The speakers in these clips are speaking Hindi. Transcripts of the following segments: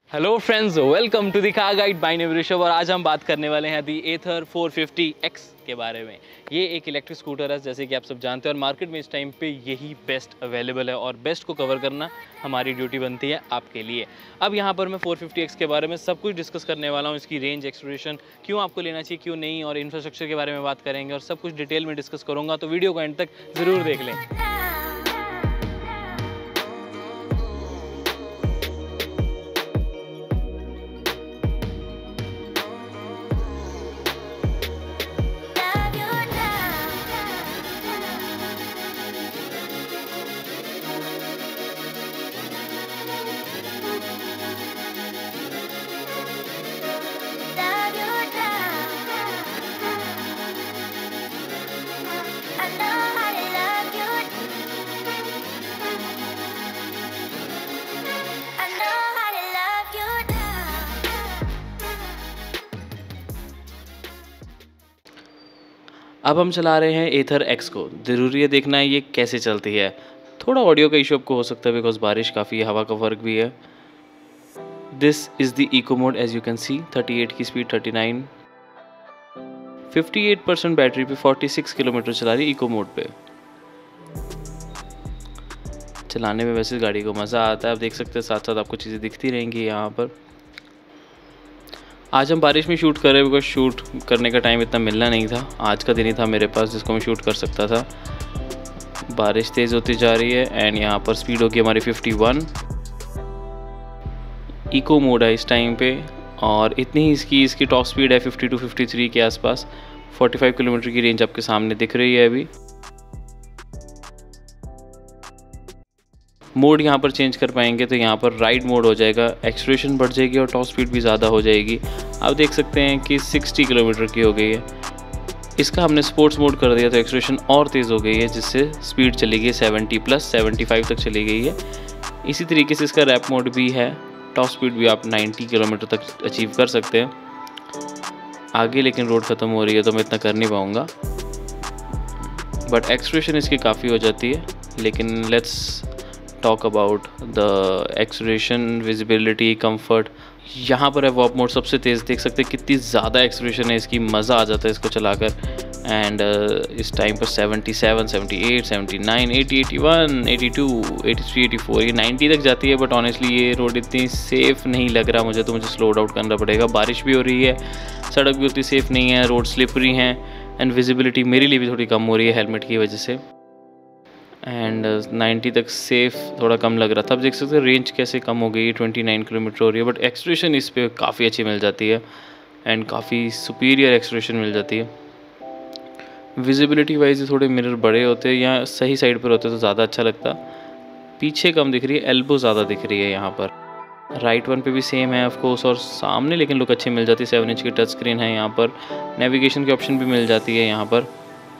Hello friends, welcome to the car guide by Rishabh. और आज हम बात करने वाले हैं दी एथर 450X के बारे में। ये एक इलेक्ट्रिक स्कूटर है, जैसे कि आप सब जानते हैं, और मार्केट में इस टाइम पे यही बेस्ट अवेलेबल है और बेस्ट को कवर करना हमारी ड्यूटी बनती है आपके लिए। अब यहाँ पर मैं 450X के बारे में सब कुछ डिस्कस करने वाला हूँ। इसकी रेंज, एक्सप्लोरेशन, क्यों आपको लेना चाहिए, क्यों नहीं, और इंफ्रास्ट्रक्चर के बारे में बात करेंगे और सब कुछ डिटेल में डिस्कस करूँगा, तो वीडियो को एंड तक ज़रूर देख लें। अब हम चला रहे हैं एथर एक्स को। ज़रूरी है देखना है ये कैसे चलती है। थोड़ा ऑडियो का इशू आपको हो सकता है बिकॉज बारिश काफ़ी, हवा का फ़र्क भी है। This is the eco mode, as you can see. 38 की स्पीड, 39, 58% बैटरी पे 46 किलोमीटर चला रही इको मोड पे। चलाने में वैसे गाड़ी को मज़ा आता है। आप देख सकते हैं, साथ साथ आपको चीज़ें दिखती रहेंगी यहाँ पर। आज हम बारिश में शूट कर रहे हैं बिकॉज शूट करने का टाइम इतना मिलना नहीं था। आज का दिन ही था मेरे पास जिसको मैं शूट कर सकता था। बारिश तेज़ होती जा रही है एंड यहाँ पर स्पीड होगी हमारी 51। इको मोड है इस टाइम पे, और इतनी ही इसकी टॉप स्पीड है 52 53 के आसपास। 45 किलोमीटर की रेंज आपके सामने दिख रही है अभी। मोड यहाँ पर चेंज कर पाएंगे तो यहाँ पर राइड मोड हो जाएगा, एक्सेलरेशन बढ़ जाएगी और टॉप स्पीड भी ज़्यादा हो जाएगी। आप देख सकते हैं कि 60 किलोमीटर की हो गई है। इसका हमने स्पोर्ट्स मोड कर दिया तो एक्सेलरेशन और तेज़ हो गई है, जिससे स्पीड चली गई 70 प्लस 75 तक चली गई है। इसी तरीके से इसका रैप मोड भी है, टॉप स्पीड भी आप 90 किलोमीटर तक अचीव कर सकते हैं। आगे लेकिन रोड ख़त्म हो रही है तो मैं इतना कर नहीं पाऊँगा, बट एक्सेलरेशन इसकी काफ़ी हो जाती है। लेकिन let's talk about the acceleration, visibility, comfort. यहाँ पर है वॉप मोड सबसे तेज़। देख सकते हैं कितनी ज़्यादा एक्सेलरेशन है इसकी, मज़ा आ जाता है इसको चलाकर। एंड इस टाइम पर 77, 78, 79, 80, 81, 82, 83, 84, ये 90 तक जाती है। बट ऑनेस्टली ये रोड इतनी सेफ़ नहीं लग रहा मुझे, तो मुझे स्लो डाउन करना पड़ेगा। बारिश भी हो रही है, सड़क भी उतनी सेफ़ नहीं है, रोड स्लिपरी हैं एंड विजिबिलिटी मेरे लिए भी थोड़ी कम हो रही है हेलमेट की वजह से। एंड 90 तक सेफ़ थोड़ा कम लग रहा था। अब देख सकते हैं रेंज कैसे कम हो गई है, 29 किलोमीटर हो रही है। बट एक्सेलरेशन इस पे काफ़ी अच्छी मिल जाती है एंड काफ़ी सुपीरियर एक्सेलरेशन मिल जाती है। विजिबिलिटी वाइज थोड़े मिरर बड़े होते हैं या सही साइड पर होते तो ज़्यादा अच्छा लगता। पीछे कम दिख रही है, एल्बो ज़्यादा दिख रही है यहाँ पर। राइट वन पे भी सेम है ऑफकोर्स, और सामने लेकिन लुक अच्छी मिल जाती है। 7 इंच की टच स्क्रीन है यहाँ पर। नेविगेशन की ऑप्शन भी मिल जाती है यहाँ पर।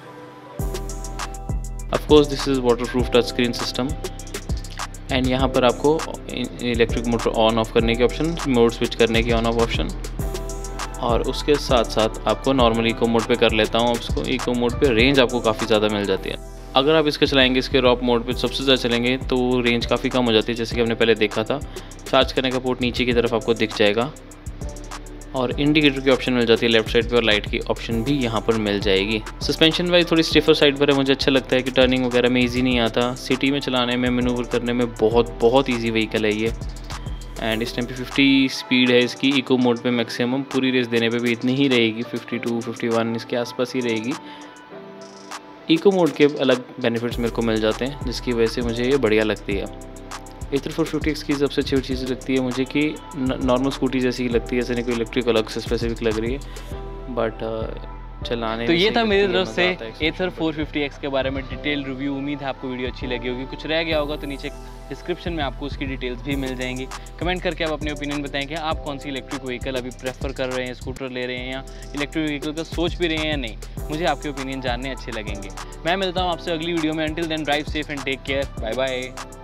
Of course this is waterproof touch screen system and यहाँ पर आपको इलेक्ट्रिक मोटर ऑन ऑफ करने की ऑप्शन, मोड स्विच करने की ऑन ऑफ ऑप्शन, और उसके साथ साथ आपको नॉर्मल इको मोड पे कर लेता हूँ। उसको इको मोड पे रेंज आपको काफ़ी ज़्यादा मिल जाती है। अगर आप इसका चलाएंगे, इसके रॉप मोड पे सबसे ज़्यादा चलेंगे तो रेंज काफ़ी कम हो जाती है, जैसे कि हमने पहले देखा था। चार्ज करने का पोर्ट नीचे की तरफ आपको दिख जाएगा और इंडिकेटर की ऑप्शन मिल जाती है लेफ्ट साइड पे, और लाइट की ऑप्शन भी यहाँ पर मिल जाएगी। सस्पेंशन वाइज थोड़ी स्टिफर साइड पर है, मुझे अच्छा लगता है कि टर्निंग वगैरह में इजी नहीं आता। सिटी में चलाने में, मैनूवर करने में बहुत इजी व्हीकल है ये। एंड इस टाइम पे 50 स्पीड है इसकी इको मोड पे मैक्सिमम। पूरी रेस देने पे भी इतनी ही रहेगी, 52 51 इसके आसपास ही रहेगी। इको मोड के अलग बेनिफिट्स मेरे को मिल जाते हैं, जिसकी वजह से मुझे ये बढ़िया लगती है। एथर 450X की सबसे अच्छी चीज़ लगती है मुझे कि नॉर्मल स्कूटी जैसी ही लगती है, ऐसे नहीं कोई इलेक्ट्रिक अलग से स्पेसिफिक लग रही है, बट चलाने तो ये था मेरी तरफ से एथर 450X के बारे में डिटेल रिव्यू। उम्मीद है आपको वीडियो अच्छी लगी होगी। कुछ रह गया होगा तो नीचे डिस्क्रिप्शन में आपको उसकी डिटेल्स भी मिल जाएंगी। कमेंट करके आप अपने ओपिनियन बताएं कि आप कौन सी इलेक्ट्रिक व्हीकल अभी प्रेफर कर रहे हैं, स्कूटर ले रहे हैं या इलेक्ट्रिक व्हीकल का सोच भी रहे हैं या नहीं। मुझे आपके ओपिनियन जानने अच्छे लगेंगे। मैं मिलता हूँ आपसे अगली वीडियो में। Until then drive safe and take care. Bye bye.